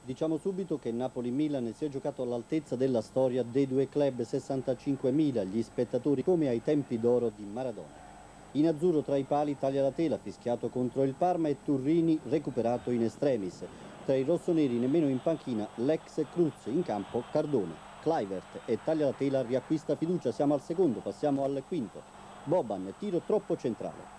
Diciamo subito che Napoli-Milan si è giocato all'altezza della storia dei due club, 65.000 gli spettatori come ai tempi d'oro di Maradona. In azzurro tra i pali taglia la tela, fischiato contro il Parma, e Turrini recuperato in extremis. Tra i rossoneri nemmeno in panchina l'ex Cruz, in campo Cardone. Kluivert e taglia la tela riacquista fiducia, siamo al secondo, passiamo al quinto. Boban, tiro troppo centrale.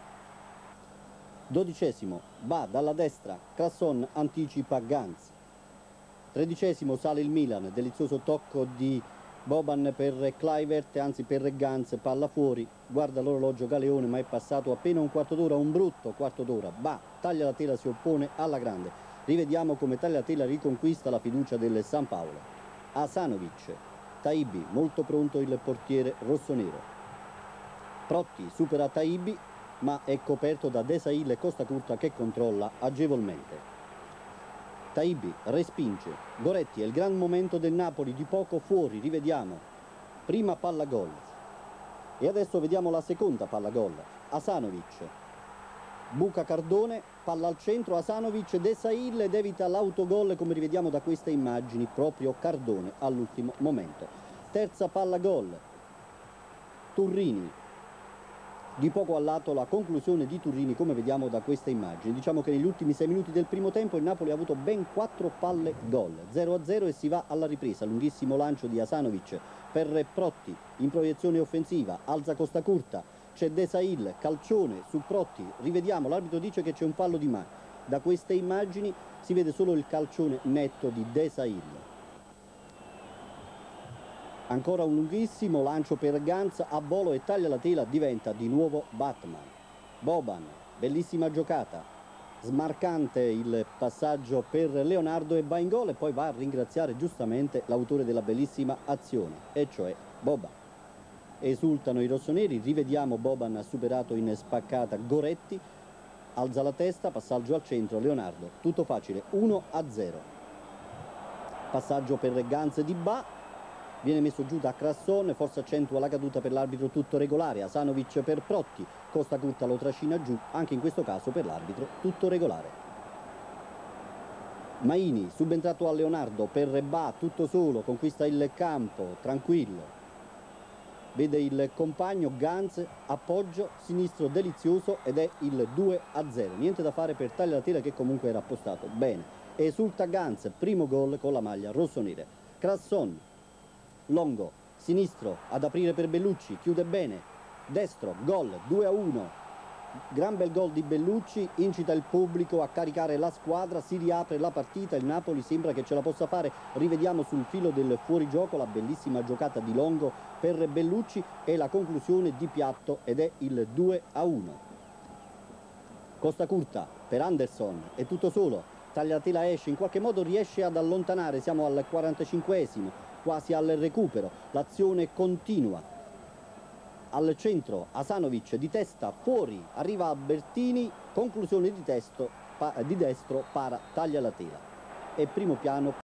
12° Ba dalla destra, Crasson anticipa Ganz. 13° sale il Milan, delizioso tocco di Boban per Kluivert, anzi per Ganz, palla fuori, guarda l'orologio Galeone ma è passato appena un quarto d'ora, un brutto quarto d'ora. Ba taglia la tela, si oppone alla grande. Rivediamo come taglia la tela riconquista la fiducia del San Paolo. Asanovic, Taibi, molto pronto il portiere rossonero. Protti supera Taibi ma è coperto da Desailly e Costacurta che controlla agevolmente. Taibi respinge, Goretti è il gran momento del Napoli, di poco fuori, rivediamo, prima palla gol e adesso vediamo la seconda palla gol. Asanovic, buca Cardone, palla al centro, Asanovic, Desailly ed evita l'autogol come rivediamo da queste immagini, proprio Cardone all'ultimo momento. Terza palla gol, Turrini. Di poco a lato la conclusione di Turrini come vediamo da queste immagini. Diciamo che negli ultimi 6 minuti del primo tempo il Napoli ha avuto ben 4 palle gol. 0-0 e si va alla ripresa. Lunghissimo lancio di Asanovic per Protti in proiezione offensiva. Alza Costacurta, c'è Desailly, calcione su Protti. Rivediamo, l'arbitro dice che c'è un fallo di mano. Da queste immagini si vede solo il calcione netto di Desailly. Ancora un lunghissimo lancio per Ganz a volo e taglia la tela, diventa di nuovo Batman. Boban, bellissima giocata, smarcante il passaggio per Leonardo e va in gol e poi va a ringraziare giustamente l'autore della bellissima azione, e cioè Boban. Esultano i rossoneri, rivediamo Boban ha superato in spaccata Goretti, alza la testa, passaggio al centro, Leonardo, tutto facile, 1-0. Passaggio per Ganz di Ba. Viene messo giù da Crasson, forse accentua la caduta per l'arbitro, tutto regolare. Asanovic per Protti, Costacurta lo trascina giù, anche in questo caso per l'arbitro tutto regolare. Maini, subentrato a Leonardo per Ba, tutto solo, conquista il campo, tranquillo. Vede il compagno Ganz, appoggio sinistro delizioso ed è il 2-0. Niente da fare per tagliare la tela che comunque era appostato bene. Esulta Ganz, primo gol con la maglia rossonera. Crasson, Longo, sinistro, ad aprire per Bellucci, chiude bene, destro, gol, 2-1, gran bel gol di Bellucci, incita il pubblico a caricare la squadra, si riapre la partita, il Napoli sembra che ce la possa fare, rivediamo sul filo del fuorigioco la bellissima giocata di Longo per Bellucci e la conclusione di piatto ed è il 2-1. Costacurta per Anderson, è tutto solo, taglia la tela, esce, in qualche modo riesce ad allontanare, siamo al 45esimo. Quasi al recupero, l'azione continua, al centro Asanovic di testa fuori, arriva a Bertini, conclusione di destro, para taglia la tela e primo piano